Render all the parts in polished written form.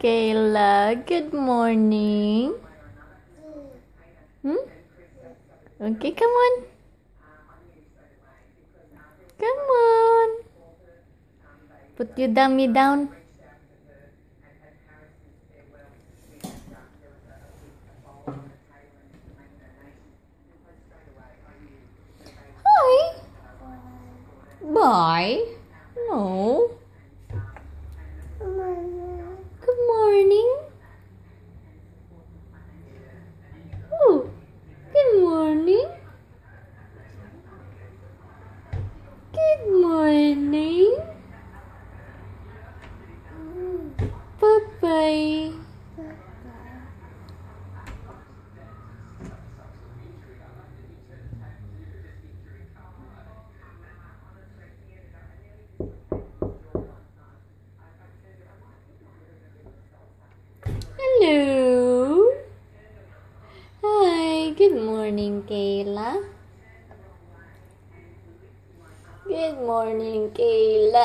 Kayla. Good morning. Okay, come on. Come on. Put your dummy down. Hi. Bye. No. Good morning. Oh, good morning. Good morning. Bye-bye. Hello. Hi. Good morning, Kayla. Good morning, Kayla.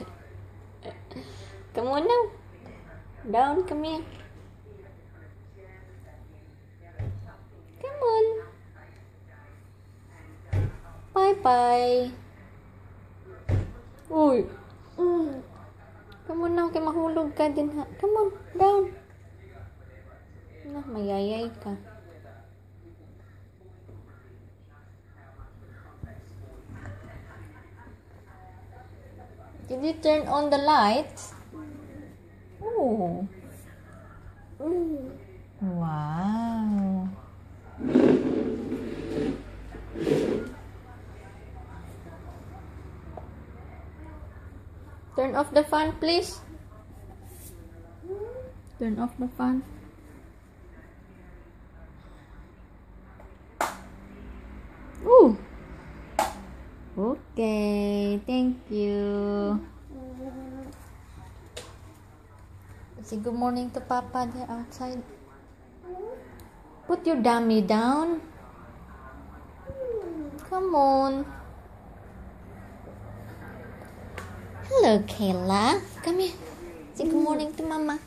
Come on now. Down, come here. Come on. Bye-bye. Uy. Come on now, kaya mahulog ka din ha. Come on, down. Mayayay ka. Did you turn on the lights? Oh. Wow. Turn off the fan, please. Turn off the fan. Ooh. Okay, thank you. Say good morning to Papa there outside. Put your dummy down. Come on. Hello, Kayla. Come here. Say good morning to Mama.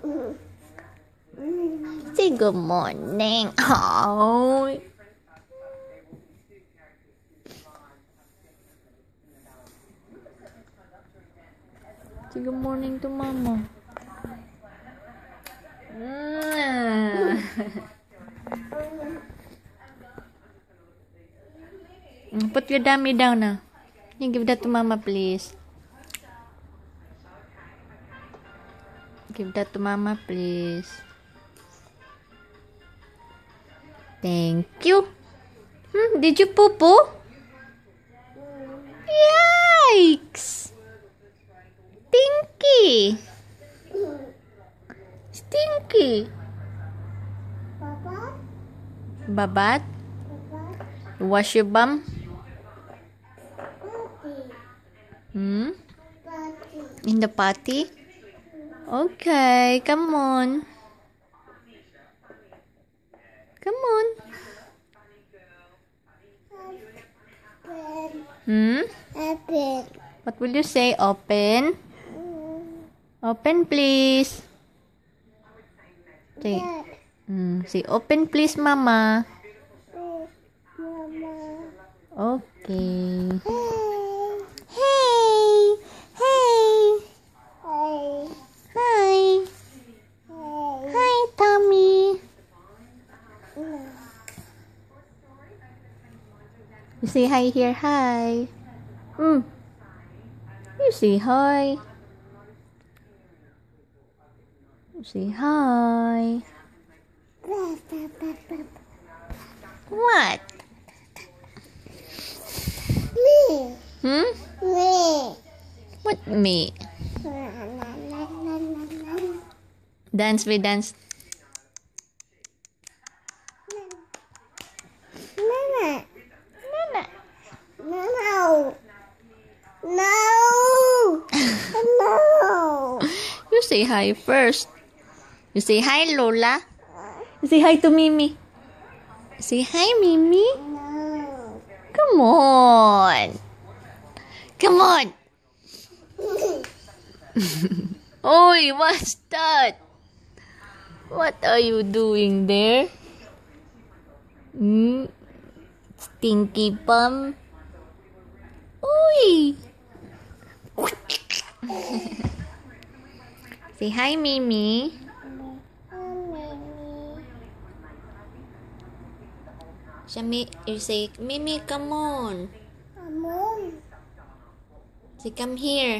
Say good morning. Oh. Say good morning to Mama. Put your dummy down now. You give that to Mama, please. Give that to Mama, please. Thank you. Did you poo-poo? Yikes! Stinky! Stinky! Babat? Wash your bum? In the potty? Okay, come on. Come on. Open. What will you say? Open? Open, please. Say, say open, please, Mama. Okay. Hey. Hey. Hi. Hi, Tommy. You say hi here. Hi. You say hi. You say hi. What? Me. Me. What me? Dance, we dance. Nana. Nana. No. No. No. You say hi first. You say hi, Lola. You say hi to Mimi. Say hi, Mimi. No. Come on. Come on. Oi, what's that? What are you doing there? Stinky bum. Uy! Say hi, Mimi. You say, Mimi, come on. Say, come here.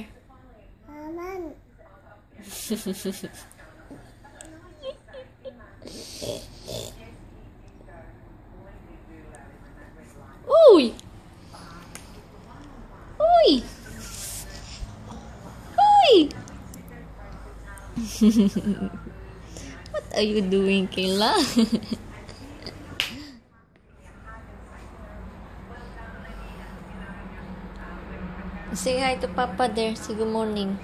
Uy! Uy! Uy! What are you doing, Kayla? Say hi to Papa there. Say good morning.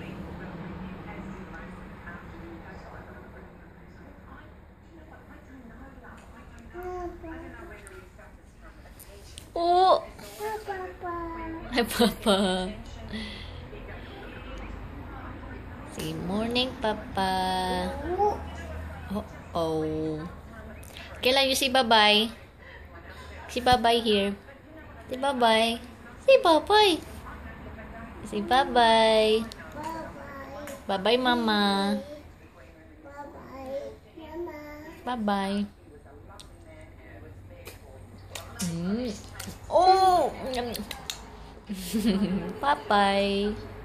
Oh! Hi, Papa. Say morning, Papa. Oh. Kayla, you say bye-bye. Say bye-bye here. Say bye-bye. Say bye-bye. Say bye-bye. Bye-bye, Mama. Bye-bye. Oh! Bye-bye.